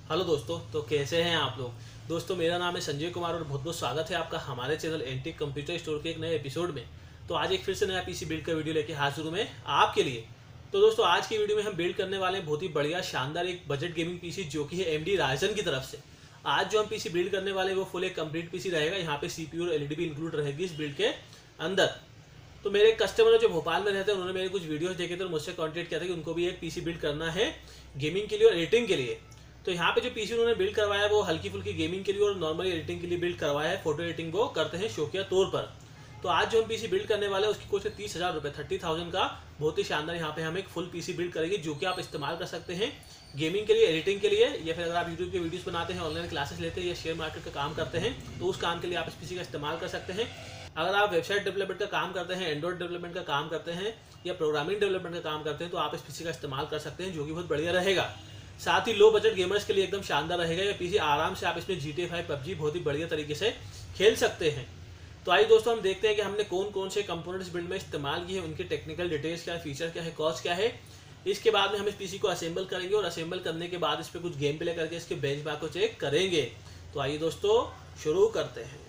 Hello दोस्तों, तो कैसे हैं आप लोग। दोस्तों मेरा नाम है संजय कुमार और बहुत बहुत स्वागत है आपका हमारे चैनल एंटीक कंप्यूटर स्टोर के एक नए एपिसोड में। तो आज एक फिर से नया पीसी बिल्ड का वीडियो लेके हाजिर हूं मैं आपके लिए। तो दोस्तों आज की वीडियो में हम बिल्ड करने वाले हैं बहुत ही बढ़िया शानदार एक बजट गेमिंग पीसी जो कि है AMD राइजन की तरफ से। आज जो हम पीसी बिल्ड करने वाले हैं वो फुल एक कंप्लीट पीसी रहेगा। यहाँ पे CPU और LED भी इंक्लूड रहेगी इस बिल्ड के अंदर। तो मेरे एक कस्टमर जो भोपाल में रहते हैं उन्होंने मेरे कुछ वीडियोस देखे थे और मुझसे कॉन्टेक्ट किया था कि उनको भी एक पीसी बिल्ड करना है गेमिंग के लिए और एडिटिंग के लिए। तो यहाँ पे जो पीसी उन्होंने बिल्ड करवाया है वो हल्की फुल्की गेमिंग के लिए और नॉर्मली एडिटिंग के लिए बिल्ड करवाया है। फोटो एडिटिंग वो करते हैं शौकिया तौर पर। तो आज जो हम पीसी बिल्ड करने वाले हैं उसकी कॉस्ट है 30,000 रुपये, 30,000 का। बहुत ही शानदार यहाँ पे हम एक फुल पीसी बिल्ड करेंगे जो कि आप इस्तेमाल कर सकते हैं गेमिंग के लिए, एडिटिंग के लिए, या फिर अगर आप यूट्यूब के वीडियोस बनाते हैं, ऑनलाइन क्लासेस लेते हैं या शेयर मार्केट का काम करते हैं तो उस काम के लिए आप इस पीसी का इस्तेमाल कर सकते हैं। अगर आप वेबसाइट डेवलपमेंट का काम करते हैं, एंड्रॉइड डेवलपमेंट का काम करते हैं या प्रोग्रामिंग डेवलपमेंट का काम करते हैं तो आप इस पीसी का इस्तेमाल कर सकते हैं जो कि बहुत बढ़िया रहेगा। साथ ही लो बजट गेमर्स के लिए एकदम शानदार रहेगा ये पीसी। आराम से आप इसमें GTA 5 PUBG बहुत ही बढ़िया तरीके से खेल सकते हैं। तो आइए दोस्तों हम देखते हैं कि हमने कौन कौन से कंपोनेंट्स बिल्ड में इस्तेमाल किए हैं, उनके टेक्निकल डिटेल्स क्या है, फीचर क्या है, कॉस्ट क्या है। इसके बाद में हम इस पीसी को असेंबल करेंगे और असेंबल करने के बाद इस पर कुछ गेम प्ले करके इसके बेंचमार्क को चेक करेंगे। तो आइए दोस्तों शुरू करते हैं।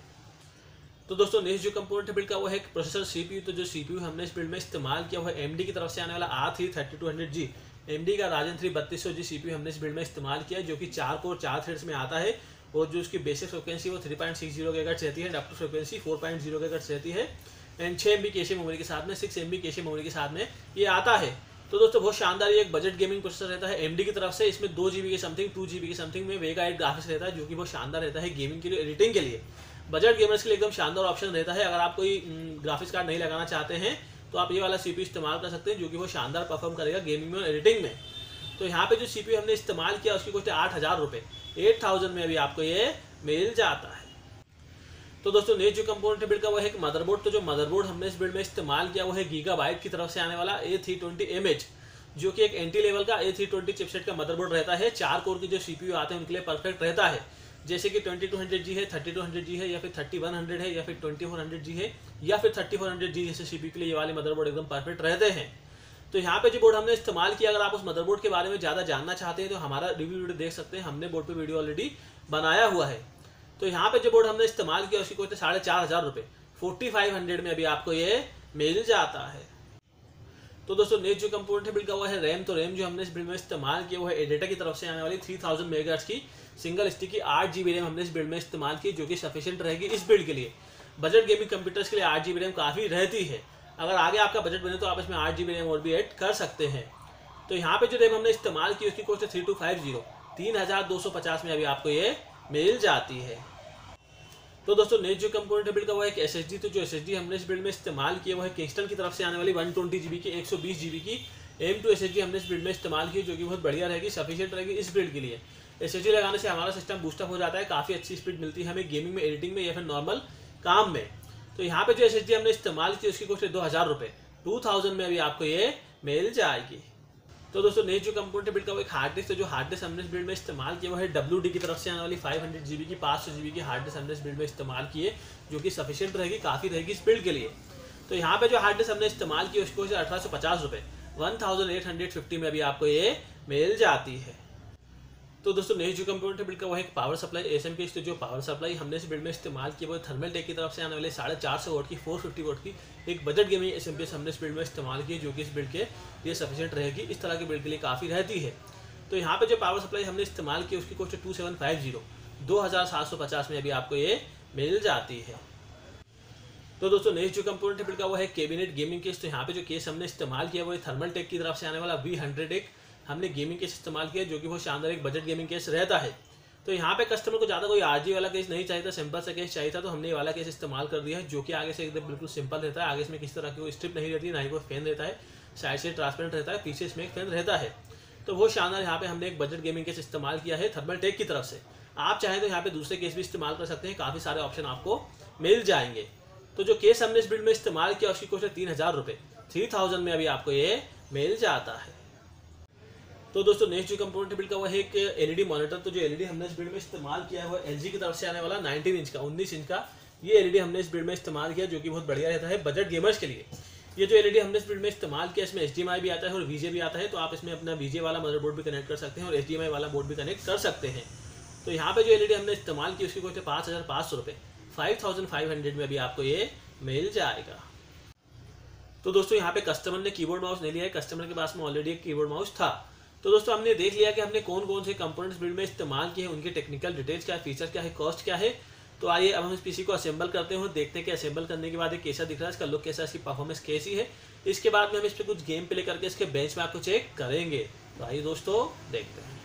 तो दोस्तों नेक्स्ट जो कंपोनेंट बिल्ड का वो है प्रोसेसर CPU। तो जो CPU हमने इस बिल्ड में इस्तेमाल किया वो है AMD की तरफ से आने वाला R3 3200G। AMD का Ryzen 3 3200G CPU हमने इस बिल्ड में इस्तेमाल किया है जो कि 4 कोर 4 थ्रेड्स में आता है। और जो उसकी बेसिक फ्रिक्वेंसी वो 3.60 GHz रहती है, एडाप्टर फ्रिक्वेंसी 4.0 GHz रहती है एंड 6 MB कैशे मेमोरी के साथ में, 6 MB कैशे मेमोरी के साथ में ये आता है। तो दोस्तों बहुत शानदार ये एक बजट गेमिंग प्रोसेसर रहता है AMD की तरफ से। इसमें 2 GB के समथिंग 2 GB के समथिंग में वेगा 8 ग्राफिक्स रहता है जो कि बहुत शानदार रहता है गेमिंग के लिए, एडिटिंग के लिए। बजट गेमर्स के लिए एकदम शानदार ऑप्शन रहता है। अगर आप कोई ग्राफिक्स कार्ड नहीं लगाना चाहते हैं तो आप ये वाला CPU इस्तेमाल कर सकते हैं जो कि वो शानदार परफॉर्म करेगा गेमिंग में और एडिटिंग में। तो यहाँ पे जो CPU हमने इस्तेमाल किया उसकी कॉस्ट है 8,000 रुपये। 8,000 में अभी आपको ये मिल जाता है। तो दोस्तों नेक्स्ट जो कंपोनेंट बिल्ड का वो है एक मदरबोर्ड। तो जो मदरबोर्ड हमने इस बिल्ड में इस्तेमाल किया वो है गीगाबाइट की तरफ से आने वाला A320MH जो कि एक एंटी लेवल का A320 चिपसेट का मदरबोर्ड रहता है। 4 कोर के जो CPU आते हैं उनके लिए परफेक्ट रहता है। जैसे कि 2200G है, 3200G है, या फिर 3100 है, या फिर 2400G है, या फिर 3400G जैसे CPU के लिए ये वाले मदरबोर्ड एकदम परफेक्ट रहते हैं। तो यहाँ पे जो बोर्ड हमने इस्तेमाल किया, अगर आप उस मदरबोर्ड के बारे में ज़्यादा जानना चाहते हैं तो हमारा रिव्यू वीडियो देख सकते हैं। हमने बोर्ड पे वीडियो ऑलरेडी बनाया हुआ है। तो यहाँ पे जो बोर्ड हमने इस्तेमाल किया उसकी कॉस्ट है 4,500 रुपये। 4500 में अभी आपको ये मिल जाता है। तो दोस्तों नेक्स्ट जो कंपोनेंट है बिल्ड का वो है रैम। तो रैम जो हमने इस बिल्ड में इस्तेमाल किया वो है एडेटा की तरफ से आने वाली 3000 मेगाहर्ट्ज की सिंगल स्टिक की 8 GB रैम हमने इस बिल्ड में इस्तेमाल की जो कि सफिशिएंट रहेगी इस बिल्ड के लिए। बजट गेमिंग कंप्यूटर्स के लिए 8 GB रैम काफ़ी रहती है। अगर आगे आपका बजट बने तो आप इसमें 8 GB रैम और भी ऐड कर सकते हैं। तो यहाँ पे जो रैम हमने इस्तेमाल की उसकी कॉस्ट है 3250, 3250 में अभी आपको ये मिल जाती है। तो दोस्तों नेक्स्ट जो कंपोनेंट बिल्ड का वो है एक SSD। तो जो SSD हमने इस बिल्ड में इस्तेमाल किया वो है किंगस्टन की तरफ से आने वाली 120 GB की 120 GB की M2 SSD हमने इस बिल्ड में इस्तेमाल की जो कि बहुत बढ़िया रहेगी, सफिशिएंट रहेगी इस बिल्ड के लिए। SSD लगाने से हमारा सिस्टम बूस्टअप हो जाता है, काफ़ी अच्छी स्पीड मिलती है हमें गेमिंग में, एडिटिंग में या फिर नॉर्मल काम में। तो यहाँ पे जो SSD हमने इस्तेमाल की उसकी कॉस्ट है 2,000 रुपये। 2000 में अभी आपको ये मिल जाएगी। तो दोस्तों नेक्स्ट जो कंपोनेंट बिल्ड का वो एक हार्ड डिस्क। तो जो हार्ड डिस्क हमने इस बिल्ड में इस्तेमाल किया वो है WD की तरफ से आने वाली 500 GB की 500 GB की हार्ड डिस्क हमने इस बिल्ड में इस्तेमाल की है जो कि सफिशिएंट रहेगी, काफ़ी रहेगी इस बिल्ड के लिए। तो यहाँ पे जो हार्ड डिस्क हमने इस्तेमाल की उसको 1850 रुपये। 1850 में अभी आपको ये मिल जाती है। तो दोस्तों नेक्स्ट जो कंपोनेंट बिल्ड का वो है एक पावर सप्लाई SMP। तो जो पावर सप्लाई हमने इस बिल्ड में इस्तेमाल की वो थर्मल टेक की तरफ से आने वाले 450 वाट की 450 वाट की एक बजट गेमिंग SMP हमने इस बिल्ड में इस्तेमाल की जो कि इस बिल्ड के लिए सफिशिएंट रहेगी, इस तरह के बिल्ड के लिए काफ़ी रहती है। तो यहाँ पे जो पावर सप्लाई हमने इस्तेमाल की उसकी कॉस्ट 2750, 2750 में अभी आपको ये मिल जाती है। तो दोस्तों नेक्स्ट जो कंपोनेंट बिल्ड का वो है कैबिनेट गेमिंग केस। तो यहाँ पे जो केस हमने इस्तेमाल किया वो है थर्मल टेक की तरफ से आने वाला V100 हमने गेमिंग केस इस्तेमाल किया जो कि बहुत शानदार एक बजट गेमिंग केस रहता है। तो यहाँ पे कस्टमर को ज़्यादा कोई RG वाला केस नहीं चाहिए था, सिंपल सा केस चाहिए था, तो हमने ये वाला केस इस्तेमाल कर दिया है जो कि आगे से एकदम बिल्कुल सिंपल रहता है। आगे इसमें किसी तरह की कोई स्ट्रिप नहीं रहती है, ना ही कोई फैन रहता है, साइड से ट्रांसपेरेंट रहता है, पीछे इसमें एक फैन रहता है। तो बहुत शानदार यहाँ पे हमने एक बजट गेमिंग केस इस्तेमाल किया है थर्मल टेक की तरफ से। आप चाहें तो यहाँ पे दूसरे केस भी इस्तेमाल कर सकते हैं, काफ़ी सारे ऑप्शन आपको मिल जाएंगे। तो जो केस हमने इस बिल्ड में इस्तेमाल किया उसकी कॉस्ट है 3,000 रुपये। 3000 में अभी आपको ये मिल जाता है। तो दोस्तों नेक्स्ट जो कंपोनेंट बिल्ड का वो है एक LED मॉनिटर। तो जो LED हमने इस बिल्ड में इस्तेमाल किया है वो LG की तरफ से आने वाला 19 इंच का 19 इंच का ये LED हमने इस बिल्ड में इस्तेमाल किया जो कि बहुत बढ़िया रहता है बजट गेमर्स के लिए। ये जो एलईडी हमने इस बिल्ड में इस्तेमाल किया, इसमें HDMI भी आता है और VGA भी आता है, तो आप इसमें अपना VGA वाला मदरबोर्ड भी कनेक्ट कर सकते हैं और HDMI वाला बोर्ड भी कनेक्ट कर सकते हैं। तो यहाँ पे जो एलईडी हमने इस्तेमाल की उसकी कोई 5,500 रुपये, 5,500 में अभी आपको ये मिल जाएगा। तो दोस्तों यहाँ पे कस्टमर ने कीबोर्ड माउस नहीं लिया है, कस्टमर के पास में ऑलरेडी एक कीबोर्ड माउस था। तो दोस्तों हमने देख लिया कि हमने कौन कौन से कंपोनेंट्स बिल्ड में इस्तेमाल किए हैं, उनके टेक्निकल डिटेल्स क्या है, फीचर क्या है, कॉस्ट क्या है। तो आइए अब हम इस पीसी को असेंबल करते हैं और देखते हैं कि असेंबल करने के बाद ये कैसा दिख रहा है, इसका लुक कैसा है, इसकी परफॉर्मेंस कैसी है। इसके बाद में हम इस पर कुछ गेम प्ले करके इसके बेंचमार्क को चेक करेंगे। तो आइए दोस्तों देखते हैं।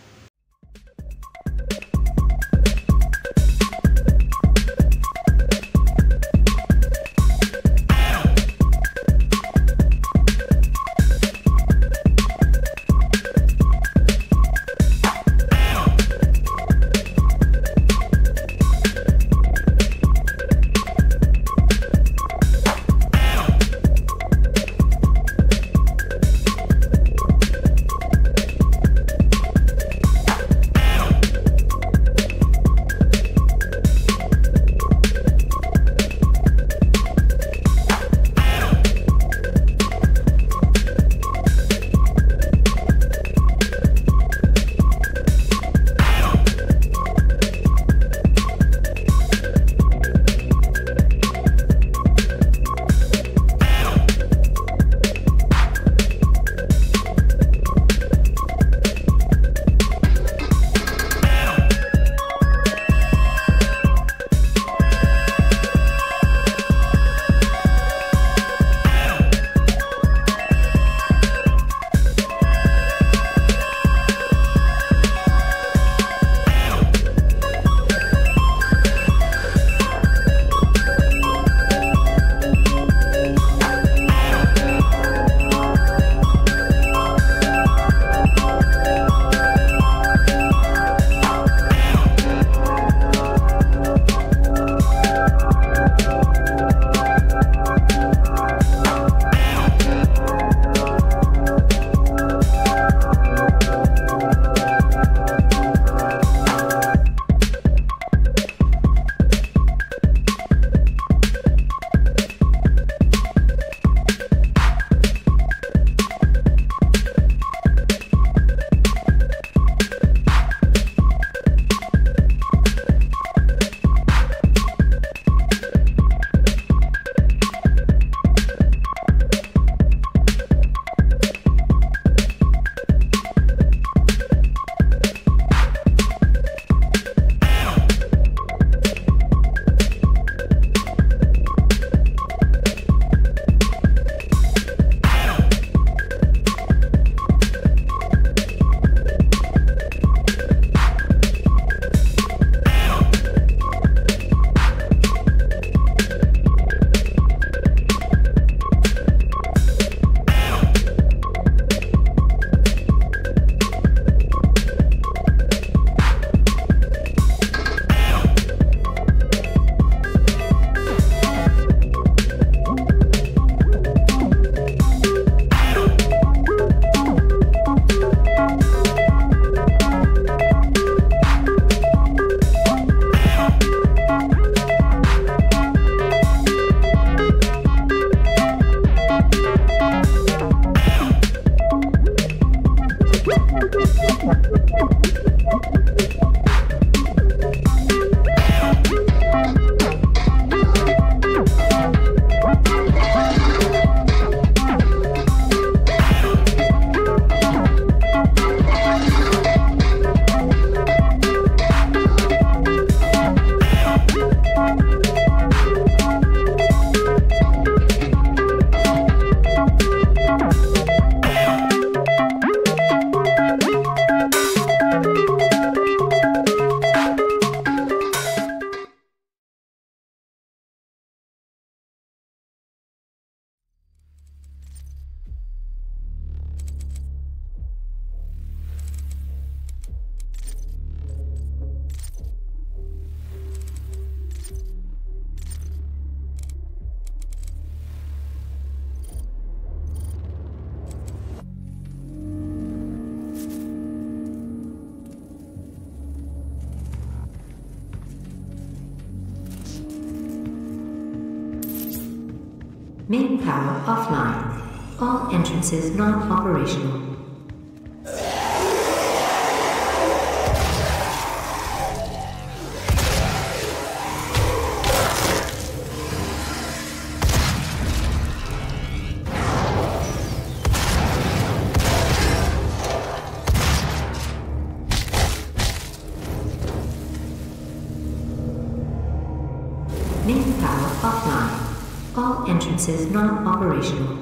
Main power offline. All entrances not operational. Main power offline. All entrances not operational.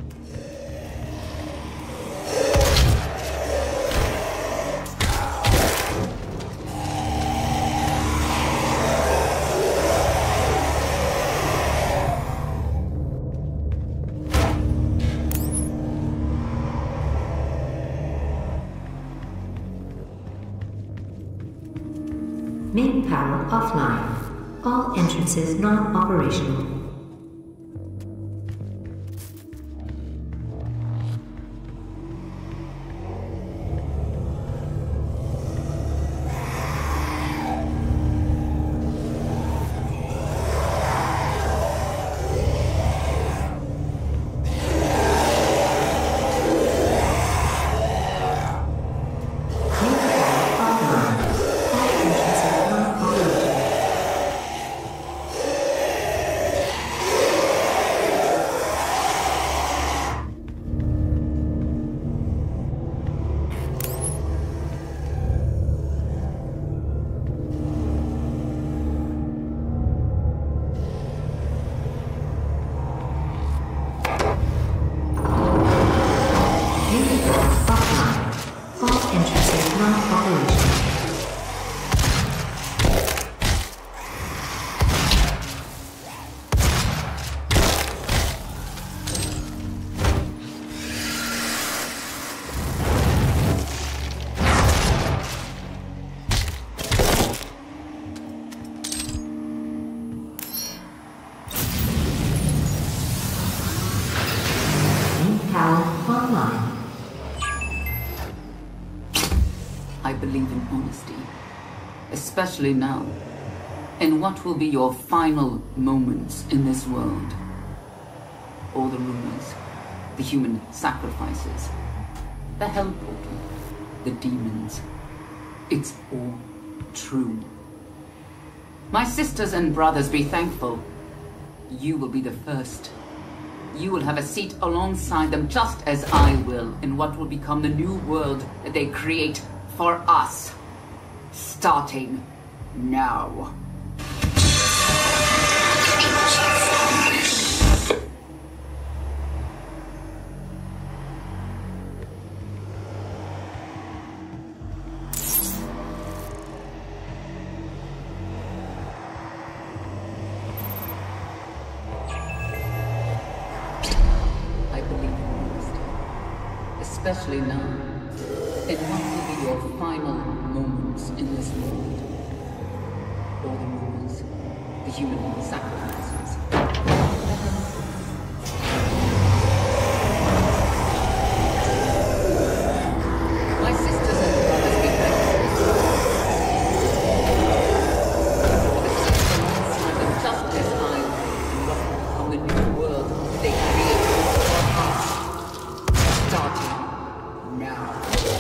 Main power offline. All entrances not operational. I believe in honesty, especially now, in what will be your final moments in this world. All the rumors, the human sacrifices, the hell portal, the demons, it's all true. My sisters and brothers, be thankful. You will be the first. You will have a seat alongside them, just as I will, in what will become the new world that they create for us, starting now. I believe in honesty, especially now. And what will be your final moments in this world? All the rumors, the human sacrifices. My sisters and brothers, be thankful. Just as I on the new world they create for us, starting now.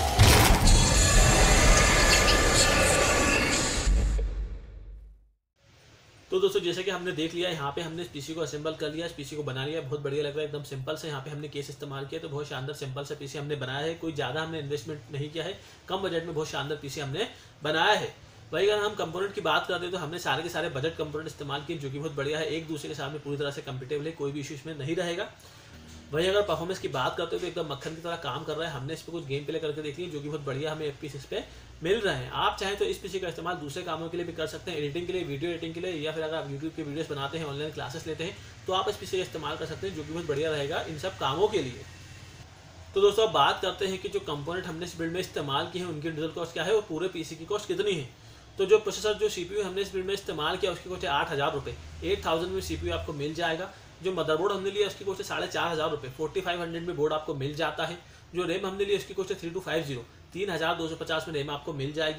तो दोस्तों जैसे कि हमने देख लिया, यहाँ पे हमने इस पीसी को असेंबल कर लिया, इस पीसी को बना लिया, बहुत बढ़िया लग रहा है, एकदम सिंपल से। यहाँ पे हमने केस इस्तेमाल किया तो बहुत शानदार सिंपल सा पीसी हमने बनाया है। कोई ज़्यादा हमने इन्वेस्टमेंट नहीं किया है, कम बजट में बहुत शानदार पीसी हमने बनाया है। वही अगर हम कंपोनेंट की बात करते हैं तो हमने सारे के सारे बजट कंपोनेंट इस्तेमाल किए, जो कि बहुत बढ़िया है, एक दूसरे के साथ में पूरी तरह से कंपेटेबल है, कोई भी इशू इसमें नहीं रहेगा। वही अगर परफॉर्मेंस की बात करते हो तो एकदम मक्खन की तरह काम कर रहा है। हमने इस पर कुछ गेम प्ले करके देख लिया, जो कि बहुत बढ़िया हमें FPS इस पे मिल रहे हैं। आप चाहें तो इस पीसी का इस्तेमाल दूसरे कामों के लिए भी कर सकते हैं, एडिटिंग के लिए, वीडियो एडिटिंग के लिए, या फिर अगर आप यूट्यूब के वीडियोस बनाते हैं, ऑनलाइन क्लासेस लेते हैं, तो आप इस पीसी का इस्तेमाल कर सकते हैं, जो कि बहुत बढ़िया रहेगा इन सब कामों के लिए। तो दोस्तों अब बात करते हैं कि जो कंपोनेंट हमने इस बिल्ड में इस्तेमाल किए हैं उनकी इंडिविजुअल कॉस्ट क्या है और पूरे पीसी की कॉस्ट कितनी है। तो जो प्रोसेसर जो CPU हमने इस बिल्ड में इस्तेमाल किया उसकी कॉस्ट है 8,000 रुपये। 8,000 में CPU आपको मिल जाएगा। जो मदरबोर्ड हमने लिया उसकी कॉस्ट है 4,500 रुपये। 4500 में बोर्ड आपको मिल जाता है। जो रैम हमने लिया उसकी कॉस्ट है 3250, 3,250 में रैम आपको मिल जाएगी।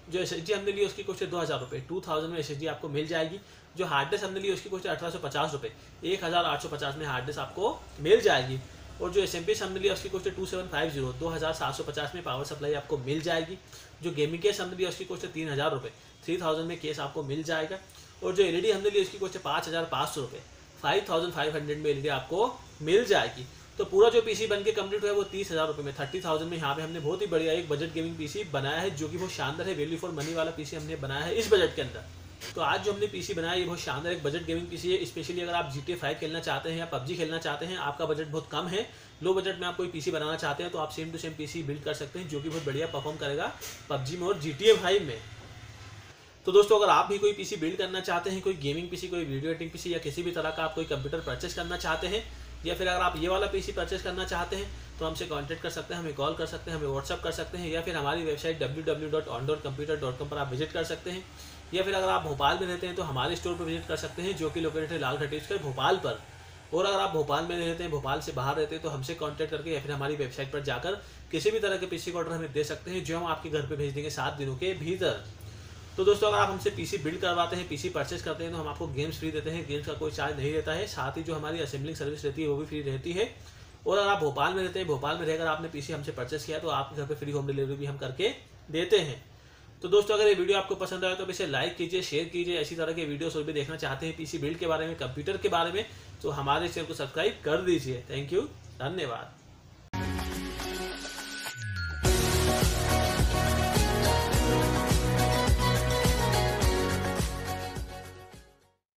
जो SSD हमने ली उसकी कॉस्ट है 2000 रुपये, 2000 में SSD आपको मिल जाएगी। जो हार्ड डिस्क हमने ली उसकी कॉस्ट है 1850 रुपये, 1850 में हार्ड डिस्क आपको मिल जाएगी। और जो SMP हमने लिया उसकी कॉस्ट है 2750, 2750 में पावर सप्लाई आपको मिल जाएगी। जो गेमिंग केस हमने लिया उसकी कॉस्ट है 3000 रुपये, 3000 में केस आपको मिल जाएगा। और जो LED हमने ली उसकी कॉस्ट है 5500 रुपये, 5500 में LED आपको मिल जाएगी। तो पूरा जो PC बन के कंप्लीट हुआ है वो 30,000 रुपये में, 30,000 में यहाँ पे हमने बहुत ही बढ़िया एक बजट गेमिंग PC बनाया है, जो कि बहुत शानदार है। वैल्यू फॉर मनी वाला PC हमने बनाया है इस बजट के अंदर। तो आज जो हमने PC बनाया है ये बहुत शानदार एक बजट गेमिंग PC है। स्पेशली अगर आप GTA 5 खेलना चाहते हैं या PUBG खेलना चाहते हैं, आपका बजट बहुत कम है, लो बजट में आप कोई PC बनाना चाहते हैं, तो आप same to same PC build कर सकते हैं, जो कि बहुत बढ़िया परफॉर्म करेगा PUBG में और GTA 5 में। तो दोस्तों अगर आप भी कोई PC बिल्ड करना चाहते हैं, कोई गेमिंग PC, कोई वीडियो एडिटिंग PC या किसी भी तरह का आप कोई कंप्यूटर परचेस करना चाहते हैं, या फिर अगर आप ये वाला PC परचेस करना चाहते हैं, तो हमसे कांटेक्ट कर सकते हैं, हमें कॉल कर सकते हैं, हमें व्हाट्सअप कर सकते हैं, या फिर हमारी वेबसाइट www.ondoorcomputer.com पर आप विजिट कर सकते हैं। या फिर अगर आप भोपाल में रहते हैं तो हमारे स्टोर पर विजिट कर सकते हैं, जो कि लोकेटेड है लाल खटीजगढ़ भोपाल पर। और अगर आप भोपाल में रहते हैं, भोपाल से बाहर रहते हैं, तो हमसे कांटेक्ट करके या फिर हमारी वेबसाइट पर जाकर किसी भी तरह के PC का ऑर्डर हमें दे सकते हैं, जो हम आपके घर पे भेज देंगे 7 दिनों के भीतर। तो दोस्तों अगर आप हमसे PC बिल्ड करवाते हैं, PC परचेस करते हैं, तो हम आपको गेम्स फ्री देते हैं, गेम्स का कोई चार्ज नहीं रहता है। साथ ही जो हमारी असेंबलिंग सर्विस रहती है वो भी फ्री रहती है। और अगर आप भोपाल में रहते हैं, भोपाल में रहकर आपने PC हमसे परचेस किया, तो आपके घर पे फ्री होम डिलीवरी भी हम करके देते हैं। तो दोस्तों अगर ये वीडियो आपको पसंद आया तो इसे लाइक कीजिए, शेयर कीजिए। ऐसी तरह के वीडियोस और भी देखना चाहते हैं PC बिल्ड के बारे में, कंप्यूटर के बारे में, तो हमारे चैनल को सब्सक्राइब कर दीजिए। थैंक यू, धन्यवाद।